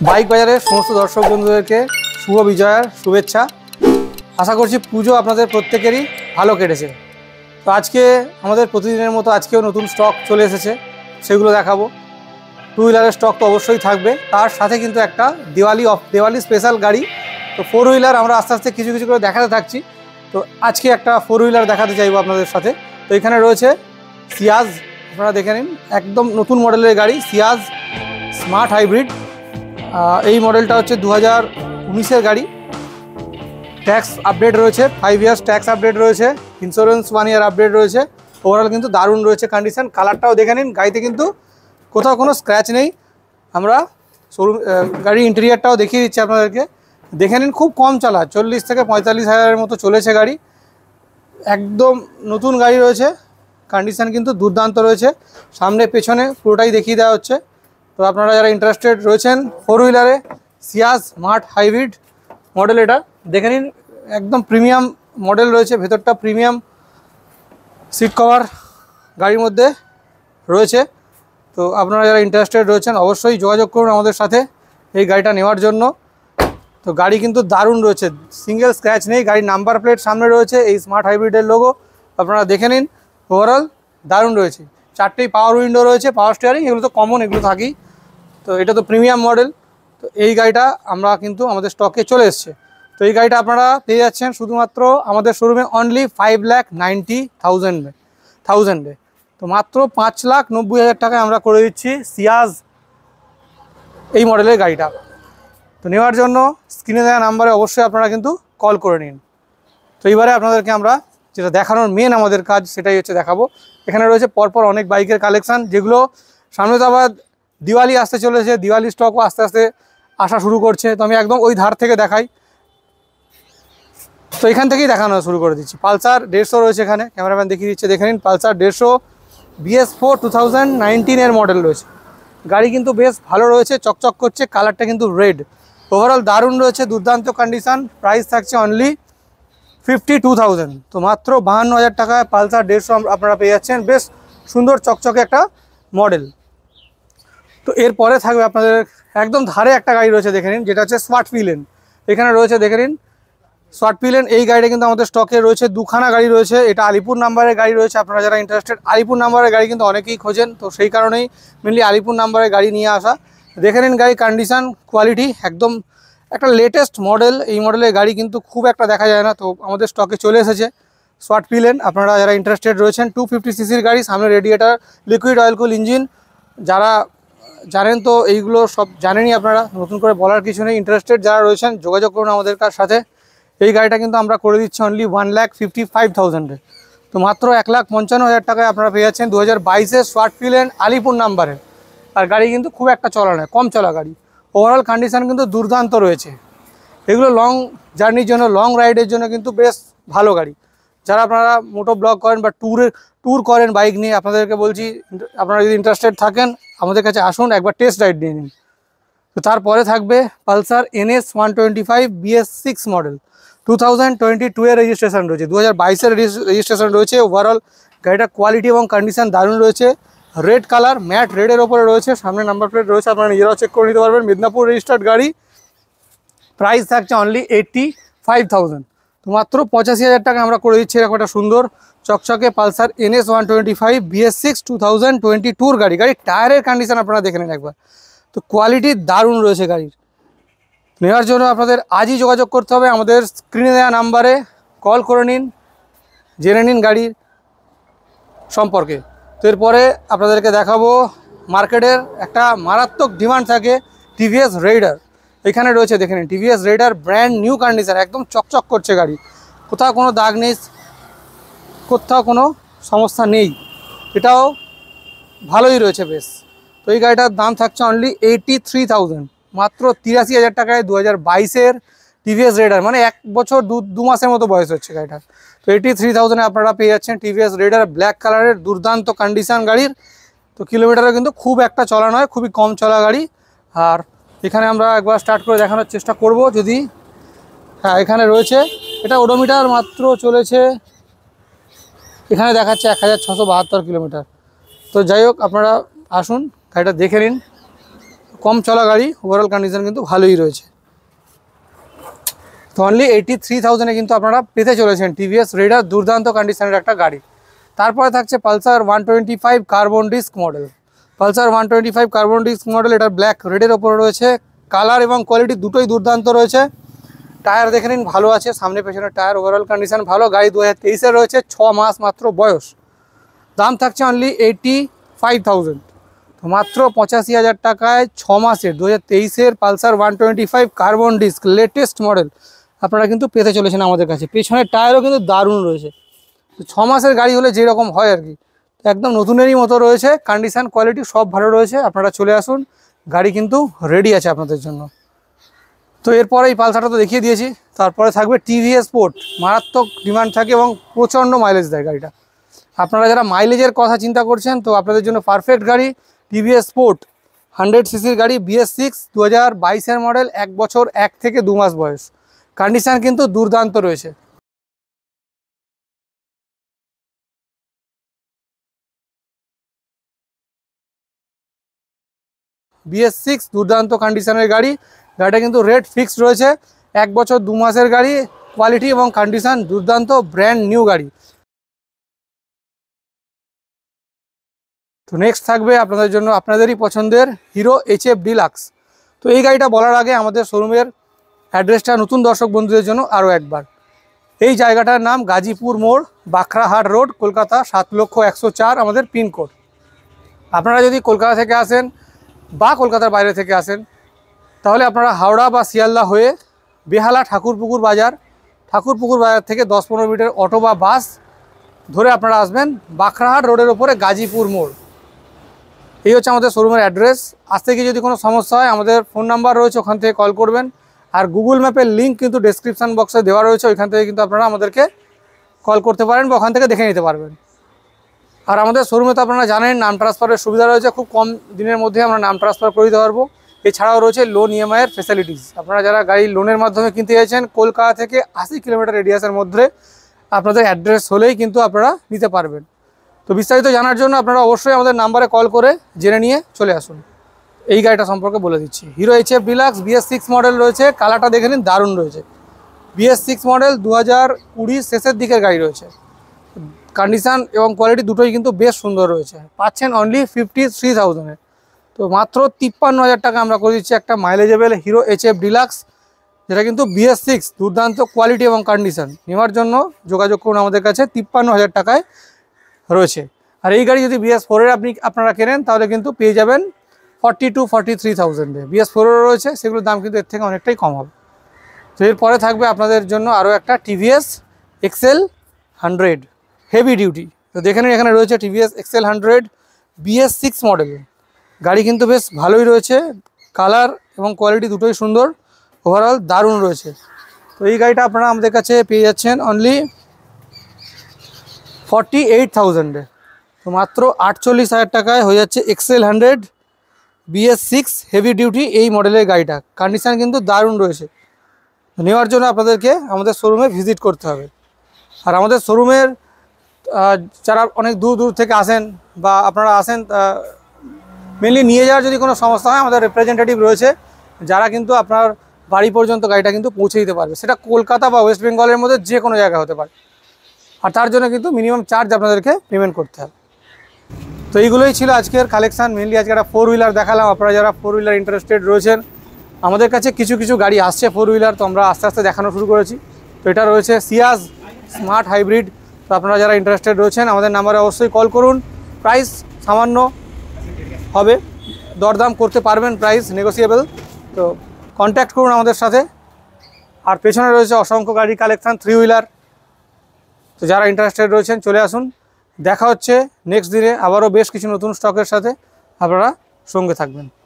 Bike বাজারের সমস্ত দর্শক বন্ধুদেরকে শুভ বিজয়ার শুভেচ্ছা। আশা করছি পুজো আপনাদের প্রত্যেকেরই ভালো কেটেছে। তো আজকে আমাদের প্রতিদিনের মতো আজকেও নতুন স্টক চলে এসেছে, সেগুলো দেখাবো। টু হুইলারের স্টক তো অবশ্যই থাকবে, তার সাথে কিন্তু একটা দিওয়ালি স্পেশাল গাড়ি। তো ফোর হুইলার আমরা আস্তে আস্তে কিছু কিছু করে দেখাতে থাকছি। তো আজকে একটা ফোর হুইলার দেখাতে চাইবো আপনাদের সাথে। তো এখানে রয়েছে সিয়াজ, আপনারা দেখে নিন, একদম নতুন মডেলের গাড়ি সিয়াজ স্মার্ট হাইব্রিড। এই মডেলটা হচ্ছে 2019-এর গাড়ি। ট্যাক্স আপডেট রয়েছে, 5 ইয়ার্স ট্যাক্স আপডেট রয়েছে, ইন্স্যুরেন্স 1 ইয়ার আপডেট রয়েছে। ওভারঅল কিন্তু দারুণ রয়েছে কন্ডিশন। কালারটাও দেখে নিন, গাড়িতে কিন্তু কোথাও কোনো স্ক্র্যাচ নেই। আমরা শোরুম গাড়ির ইন্টেরিয়ারটাও দেখিয়ে দিচ্ছি আপনাদেরকে, দেখে নিন। খুব কম চালা, 40 থেকে 45 হাজারের মতো চলেছে গাড়ি। একদম নতুন গাড়ি রয়েছে, কন্ডিশন কিন্তু দুর্দান্ত রয়েছে। সামনে পেছনে পুরোটাই দেখিয়ে দেওয়া হচ্ছে। তো আপনারা যারা ইন্টারেস্টেড রয়েছেন ফোর হুইলারে, সিয়াজ স্মার্ট হাইব্রিড মডেল, এটা দেখে নিন। একদম প্রিমিয়াম মডেল রয়েছে, ভেতরটা প্রিমিয়াম সিট কভার গাড়ির মধ্যে রয়েছে। তো আপনারা যারা ইন্টারেস্টেড রয়েছেন অবশ্যই যোগাযোগ করুন আমাদের সাথে এই গাড়িটা নেওয়ার জন্য। তো গাড়ি কিন্তু দারুণ রয়েছে, সিঙ্গেল স্ক্র্যাচ নেই। গাড়ির নাম্বার প্লেট সামনে রয়েছে, এই স্মার্ট হাইব্রিডের লোগো আপনারা দেখে নিন। ওভারঅল দারুণ রয়েছে। 4টেই পাওয়ার উইন্ডো রয়েছে, পাওয়ার স্টিয়ারিং, এগুলো তো কমন, এগুলো থাকেই। তো এটা তো প্রিমিয়াম মডেল। তো এই গাড়িটা আমরা কিন্তু আমাদের স্টকে চলে এসছে। তো এই গাড়িটা আপনারা পেয়ে যাচ্ছেন শুধুমাত্র আমাদের শোরুমে অনলি 5,90,000 তো মাত্র 5,90,000 টাকায় আমরা করে দিচ্ছি সিয়াজ এই মডেলের গাড়িটা। তো নেওয়ার জন্য স্ক্রিনে দেওয়া নাম্বারে অবশ্যই আপনারা কিন্তু কল করে নিন। তো এইবারে আপনাদেরকে আমরা যেটা দেখানোর মেন আমাদের কাজ, সেটাই হচ্ছে দেখাবো। এখানে রয়েছে পরপর অনেক বাইকের কালেকশান, যেগুলো সামনে তো আবার দিওয়ালি আসতে চলেছে, দিওয়ালি স্টকও আস্তে আস্তে আসা শুরু করছে। তো আমি একদম ওই ধার থেকে দেখাই, তো এখান থেকেই দেখানো শুরু করে দিচ্ছি। পালসার 150 রয়েছে এখানে, ক্যামেরাম্যান দেখিয়ে দিচ্ছে, দেখে নিন। পালসার 150 BS4 2019-এর মডেল রয়েছে। গাড়ি কিন্তু বেশ ভালো রয়েছে, চকচক করছে, কালারটা কিন্তু রেড। ওভারঅল দারুণ রয়েছে, দুর্দান্ত কন্ডিশান। প্রাইস থাকছে অনলি 52,000। তো মাত্র 52,000 টাকায় পালসার 150 আপনারা পেয়ে যাচ্ছেন। বেশ সুন্দর চকচকে একটা মডেল। তো এরপরে থাকবে আপনাদের একদম ধারে একটা গাড়ি রয়েছে, দেখে নিন, যেটা হচ্ছে স্মার্ট পিলেন। এখানে রয়েছে, দেখে নিন, স্মার্ট পিলেন। এই গাড়িটা কিন্তু আমাদের স্টকে রয়েছে, দুখানা গাড়ি রয়েছে। এটা আলিপুর নাম্বারের গাড়ি রয়েছে। আপনারা যারা ইন্টারেস্টেড, আলিপুর নাম্বারের গাড়ি কিন্তু অনেকেই খোঁজেন, তো সেই কারণেই মেনলি আলিপুর নাম্বারের গাড়ি নিয়ে আসা। দেখে নিন গাড়ির কন্ডিশান, কোয়ালিটি একদম একটা লেটেস্ট মডেল। এই মডেলের গাড়ি কিন্তু খুব একটা দেখা যায় না, তো আমাদের স্টকে চলে এসেছে স্মার্ট পিলেন। আপনারা যারা ইন্টারেস্টেড রয়েছেন, 250cc গাড়ি, সামনে radiator, liquid oil cool engine. যারা জানেন তো এইগুলো সব জানেনই আপনারা, নতুন করে বলার কিছু নেই। ইন্টারেস্টেড যারা রয়েছেন যোগাযোগ করুন আমাদের সাথে। এই গাড়িটা কিন্তু আমরা করে দিচ্ছি অনলি 1,55,000। তো মাত্র 1,55,000 টাকায় আপনারা পেয়ে যাচ্ছেন 2022-এর স্মার্ট পিলেন আলিপুর নাম্বারের। আর গাড়ি কিন্তু খুব একটা চলা নয়, কম চলা গাড়ি। ওভারঅল কন্ডিশান কিন্তু দুর্দান্ত রয়েছে। এগুলো লং জার্নির জন্য, লং রাইডের জন্য কিন্তু বেশ ভালো গাড়ি। যারা আপনারা মোটো ব্লগ করেন বা ট্যুর করেন বাইক নিয়ে, আপনাদেরকে বলছি, আপনারা যদি ইন্টারেস্টেড থাকেন আমাদের কাছে আসুন, একবার টেস্ট রাইড নিয়ে নিন। তো তারপরে থাকবে পালসার NS 125 BS6 মডেল, 2022-এর রেজিস্ট্রেশন রয়েছে, 2022-এর রেজিস্ট্রেশন রয়েছে। ওভারঅল গাড়িটার কোয়ালিটি এবং কন্ডিশান দারুণ রয়েছে। রেড কালার, ম্যাট রেডের ওপরে রয়েছে, সামনে নাম্বার প্লেট রয়েছে, আপনারা নিজেরাও চেক করে নিতে পারবেন। মেদিনীপুর রেজিস্টার্ড গাড়ি। প্রাইস থাকছে অনলি 85,000। তো মাত্র 85,000 টাকা আমরা করে দিচ্ছি এরকম একটা সুন্দর চকচকে পালসার NS 125 BS6 2022 গাড়ি। গাড়ির টায়ারের কন্ডিশান আপনারা দেখে নিন একবার। তো কোয়ালিটি দারুণ রয়েছে গাড়ির। নেওয়ার জন্য আপনাদের আজই যোগাযোগ করতে হবে, আমাদের স্ক্রিনে দেওয়া নাম্বারে কল করে নিন, জেনে নিন গাড়ির সম্পর্কে। তো এরপরে আপনাদেরকে দেখাবো মার্কেটের একটা মারাত্মক ডিমান্ড থাকে TVS রাইডার। এখানে রয়েছে, দেখে নিন, TVS Rider brand new condition, একদম চকচক করছে গাড়ি, কোথাও কোনো দাগ নেই, কোথাও কোনো সমস্যা নেই, এটাও ভালোই রয়েছে বেশ। তো এই গাড়িটার দাম থাকছে অনলি 83,000, মাত্র 83,000 টাকায় 2022-এর TVS রাইডার, মানে 1 বছর 2 মাসের মতো বয়স হচ্ছে গাড়িটার। তো 83,000-এ আপনারা পেয়ে যাচ্ছেন TVS রাইডার, ব্ল্যাক কালারের, দুর্দান্ত কন্ডিশান গাড়ির। তো কিলোমিটারও কিন্তু খুব একটা চলা নয়, খুবই কম চলা গাড়ি। আর এখানে আমরা একবার স্টার্ট করে দেখানোর চেষ্টা করব যদি, হ্যাঁ এখানে রয়েছে, এটা ওডোমিটার মাত্র চলেছে, এখানে দেখাচ্ছে 1,672 কিলোমিটার। তো যাই হোক, আপনারা আসুন গাড়িটা দেখে নিন। কম চলা গাড়ি, ওভারঅল কন্ডিশন কিন্তু ভালোই রয়েছে। তো অনলি 83,000-এ কিন্তু আপনারা পেতে চলেছেন টিভিএস রেডার দুর্দান্ত কন্ডিশনের একটা গাড়ি। তারপরে থাকছে Pulsar 125 carbon disc model. Pulsar 125 carbon disc model, এটা ব্ল্যাক রেডের ওপরে রয়েছে। কালার এবং কোয়ালিটি দুটোই দুর্দান্ত রয়েছে। টায়ার দেখে নিন, ভালো আছে, সামনে পেছনের টায়ার, ওভারঅল কন্ডিশন ভালো। গাড়ি 2023-এর রয়েছে, 6 মাস মাত্র বয়স। দাম থাকছে অনলি 85,000। তো মাত্র 85,000 টাকায় 6 মাসের 2023-এর Pulsar 125 carbon disc latest model আপনারা কিন্তু পেতে চলেছেন আমাদের কাছে। পেছনের টায়ারও কিন্তু দারুণ রয়েছে। তো 6 মাসের গাড়ি হলে যেরকম হয় আর কি, একদম নতুনেরই মতো রয়েছে। কন্ডিশন কোয়ালিটি সব ভালো রয়েছে। আপনারা চলে আসুন, গাড়ি কিন্তু রেডি আছে আপনাদের জন্য। তো এরপরে এই পালসারটা তো দেখিয়ে দিয়েছি। তারপরে থাকবে টিভিএস স্পোর্ট। মারাত্মক ডিমান্ড থাকে এবং প্রচণ্ড মাইলেজ দেয় গাড়িটা। আপনারা যারা মাইলেজের কথা চিন্তা করছেন, তো আপনাদের জন্য পারফেক্ট গাড়ি টিভিএস স্পোর্ট। 100 সিসির গাড়ি, BS6 2022-এর মডেল, 1 বছর 1 থেকে 2 মাস বয়স। কন্ডিশন কিন্তু দুর্দান্ত রয়েছে। BS6 দুর্দান্ত কন্ডিশনের গাড়ি। গাড়িটা কিন্তু রেট ফিক্সড রয়েছে, 1 বছর 2 মাসের গাড়ি। কোয়ালিটি এবং কন্ডিশন দুর্দান্ত, ব্র্যান্ড নিউ গাড়ি। তো নেক্সট থাকবে আপনাদের জন্য আপনাদেরই পছন্দের হিরো HF ডিলাক্স। তো এই গাড়িটা বলার আগে আমাদের শোরুমের অ্যাড্রেসটা নতুন দর্শক বন্ধুদের জন্য আরও একবার। এই জায়গাটার নাম গাজীপুর মোড়, বাখরাহাট রোড, কলকাতা 7,01,004 আমাদের পিনকোড। আপনারা যদি কলকাতা থেকে আসেন বা কলকাতার বাইরে থেকে আসেন, তাহলে আপনারা হাওড়া বা শিয়ালদা হয়ে বেহালা ঠাকুরপুকুর বাজার থেকে 10-15 মিনিটের অটো বা বাস ধরে আপনারা আসবেন বাখরাহাট রোডের ওপরে গাজীপুর মোড়। এই হচ্ছে আমাদের শোরুমের অ্যাড্রেস। আসতে গিয়ে যদি কোনো সমস্যা হয়, আমাদের ফোন নাম্বার রয়েছে, ওখান থেকে কল করবেন। আর গুগল ম্যাপের লিঙ্ক কিন্তু ডেসক্রিপশান বক্সে দেওয়া রয়েছে, ওইখান থেকে কিন্তু আপনারা আমাদেরকে কল করতে পারেন বা ওখান থেকে দেখে নিতে পারবেন। আর আমাদের শোরুমে তো আপনারা জানেন নাম ট্রান্সফারের সুবিধা রয়েছে, খুব কম দিনের মধ্যে আমরা নাম ট্রান্সফার করে দিতে পারবো। এছাড়াও রয়েছে লোন EMI-এর ফেসিলিটিস। আপনারা যারা গাড়ি লোনের মাধ্যমে কিনতে চাইছেন, কলকাতা থেকে 80 কিলোমিটার রেডিয়াসের মধ্যে আপনাদের অ্যাড্রেস হলেই কিন্তু আপনারা নিতে পারবেন। তো বিস্তারিত জানার জন্য আপনারা অবশ্যই আমাদের নাম্বারে কল করে জেনে নিয়ে চলে আসুন। এই গাড়িটা সম্পর্কে বলে দিচ্ছি। Hero HF deluxe BS6 model রয়েছে। কালারটা দেখে নিন, দারুণ রয়েছে। BS6 মডেল 2020 শেষের দিকের গাড়ি রয়েছে। কন্ডিশান এবং কোয়ালিটি দুটোই কিন্তু বেশ সুন্দর রয়েছে। পাচ্ছেন অনলি 53,000-এ। তো মাত্র 53,000 টাকা আমরা করে দিচ্ছি একটা মাইলেজেবল হিরো HF ডিলাক্স, যেটা কিন্তু BS6 দুর্দান্ত কোয়ালিটি এবং কন্ডিশন। নেওয়ার জন্য যোগাযোগ করুন আমাদের কাছে, 53,000 টাকায় রয়েছে। আর এই গাড়ি যদি BS4-এর আপনারা কেনেন, তাহলে কিন্তু পেয়ে যাবেন 42-43,000-এ। BS4-এরও রয়েছে, সেগুলোর দাম কিন্তু এর থেকে অনেকটাই কম হবে। তো এরপরে থাকবে আপনাদের জন্য আরও একটা TVS XL 100 হেভি ডিউটি। তো দেখে নিন, এখানে রয়েছে TVS XL 100 BS6 মডেল। গাড়ি কিন্তু বেশ ভালোই রয়েছে, কালার এবং কোয়ালিটি দুটোই সুন্দর, ওভারঅল দারুণ রয়েছে। তো এই গাড়িটা আপনারা আমাদের কাছে পেয়ে যাচ্ছেন অনলি 48,000-এ। তো মাত্র 48,000 টাকায় হয়ে যাচ্ছে XL 100 BS6 হেভি ডিউটি এই মডেলের গাড়িটা। কন্ডিশান কিন্তু দারুণ রয়েছে। নেওয়ার জন্য আপনাদেরকে আমাদের শোরুমে ভিজিট করতে হবে। আর আমাদের শোরুমের যারা অনেক দূর দূর থেকে আসেন বা আপনারা আসেন, মেনলি নিয়ে যাওয়ার যদি কোনো সমস্যা হয়, আমাদের রিপ্রেজেন্টেটিভ রয়েছে, যারা কিন্তু আপনার বাড়ি পর্যন্ত গাড়িটা কিন্তু পৌঁছে দিতে পারবে। সেটা কলকাতা বা ওয়েস্ট বেঙ্গলের মধ্যে যে কোনো জায়গা হতে পারে। আর তার জন্য কিন্তু মিনিমাম চার্জ আপনাদেরকে পেমেন্ট করতে হবে। তো এইগুলোই ছিল আজকের কালেকশান। মেনলি আজকে একটা 4 হুইলার দেখালাম। আপনারা যারা 4 হুইলার ইন্টারেস্টেড রয়েছেন, আমাদের কাছে কিছু কিছু গাড়ি আসছে 4 হুইলার, তো আমরা আস্তে আস্তে দেখানো শুরু করেছি। তো এটা রয়েছে সিয়াজ স্মার্ট হাইব্রিড। তো আপনারা যারা ইন্টারেস্টেড রয়েছেন, আমাদের নাম্বারে অবশ্যই কল করুন। প্রাইস সামান্য হবে, দরদাম করতে পারবেন, প্রাইস নেগোসিয়েবল। তো কন্ট্যাক্ট করুন আমাদের সাথে। আর পেছনে রয়েছে অসংখ্য গাড়ি কালেকশান 3 হুইলার। তো যারা ইন্টারেস্টেড রয়েছেন, চলে আসুন। দেখা হচ্ছে নেক্সট দিনে আবারও বেশ কিছু নতুন স্টকের সাথে। আপনারা সঙ্গে থাকবেন।